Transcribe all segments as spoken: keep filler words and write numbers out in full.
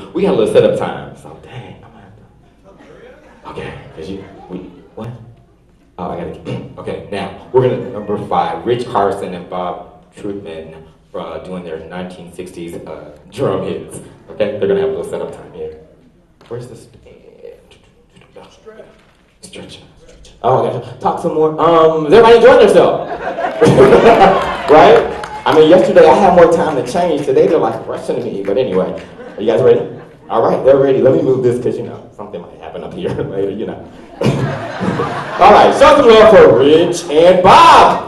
we got a little setup time. So dang, I'm gonna have to. Okay, cause you we what? Oh, I gotta. Okay, now we're gonna number five. Rich Carson and Bob Truthman uh, doing their nineteen sixties uh, drum hits. Okay, they're gonna have a little setup time here. Where's this? Stretch. Oh, I gotta talk some more. Um, is everybody enjoying themselves? Right? I mean, yesterday I had more time to change. Today they're like rushing me. But anyway, are you guys ready? All right, they're ready. Let me move this because, you know, something might happen up here later, you know. All right, show some love for Rich and Bob.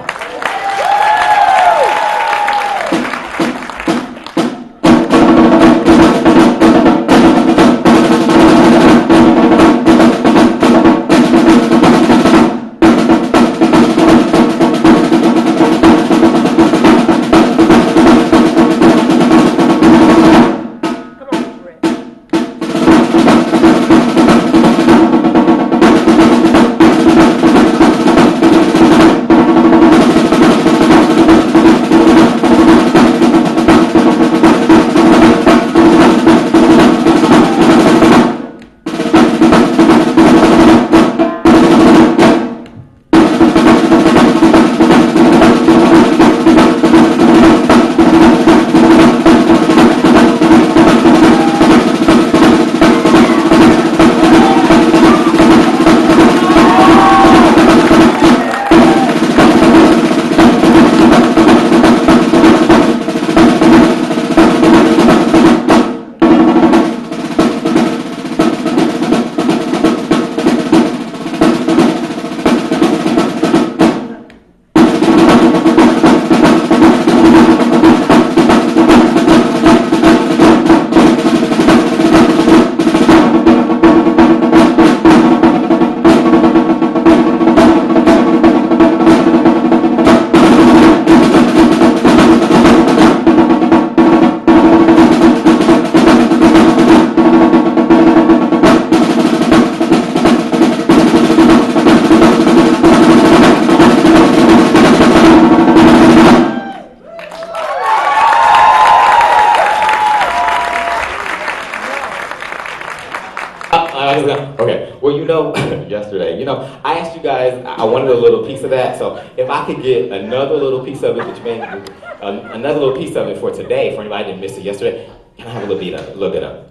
Okay, well, you know, yesterday, you know, I asked you guys, I wanted a little piece of that, so if I could get another little piece of it, which means uh, another little piece of it for today, for anybody who didn't miss it yesterday, can I have a little bit of it, a little bit of it?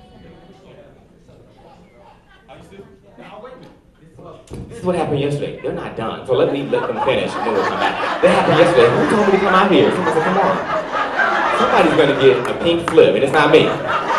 This is what happened yesterday. They're not done, so let me let them finish, and then we'll come back. That happened yesterday. Who told me to come out here? Somebody said, come on. Somebody's going to get a pink flip, and it's not me.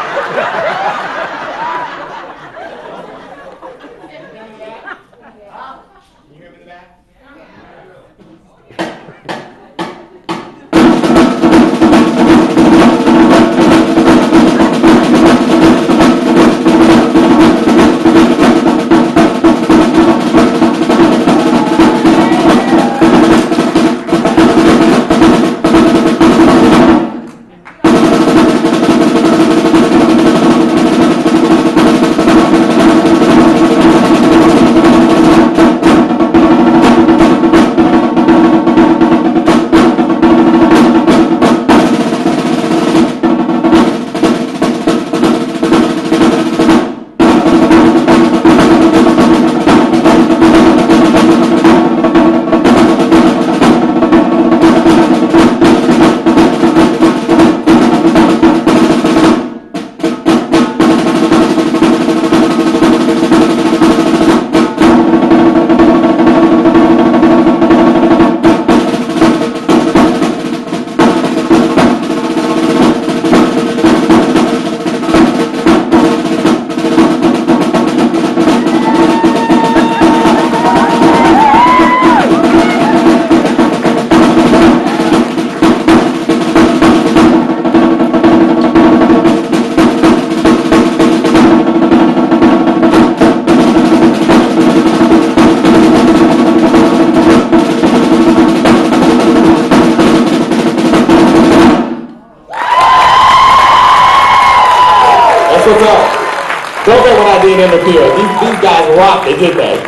What's up? Don't get what I did in the field. These, these guys rock. They did that.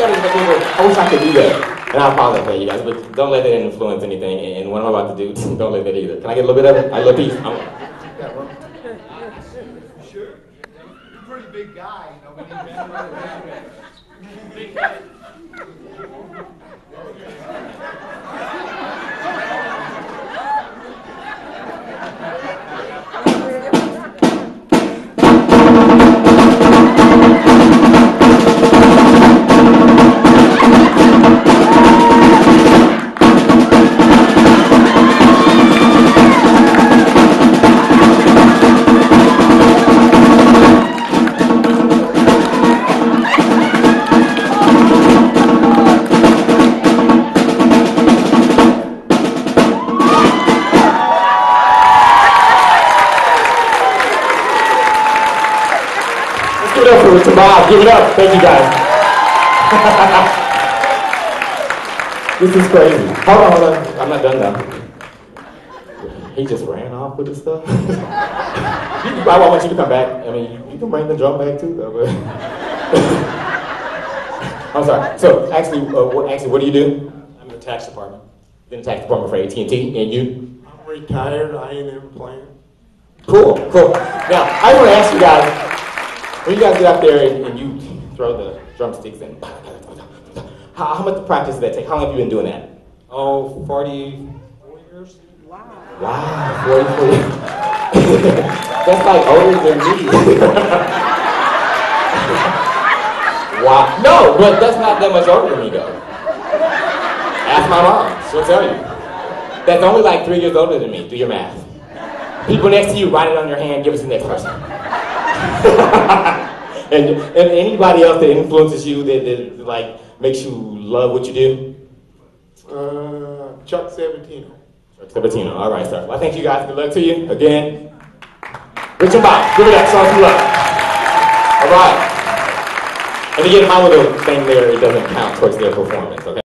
I wish I could do that. And I apologize for you guys, but don't let that influence anything. And what I'm about to do, don't let that either. Can I get a little bit of it? A little piece. I'm... You're a pretty big guy, you know, we need big headed. Give it up for Tobias. Give it up. Thank you guys. This is crazy. Hold on, hold on. I'm not done now. He just ran off with his stuff. I want you to come back. I mean, you, you can bring the drum back too, though. But I'm sorry. So, actually, uh, what, actually, what do you do? I'm in the tax department. In the tax department for A T and T, and you? I'm retired. I ain't ever playing. Cool, cool. Now, I want to ask you guys. When you guys get out there and, and you throw the drumsticks and how, how much practice does that take? How long have you been doing that? Oh, forty-four years? Wow. Wow, forty-four years. That's like older than me. Wow. No, but that's not that much older than me though. Ask my mom, she'll tell you. That's only like three years older than me. Do your math. People next to you, write it on your hand, give it to the next person. and, and anybody else that influences you that, that like makes you love what you do? Uh, Chuck Sabatino. Chuck Sabatino. All right, sir. Well, thank you guys. Good luck to you again. Richard Bob, give it up. Show some love. All right. And again, my little thing there, it doesn't count towards their performance. Okay.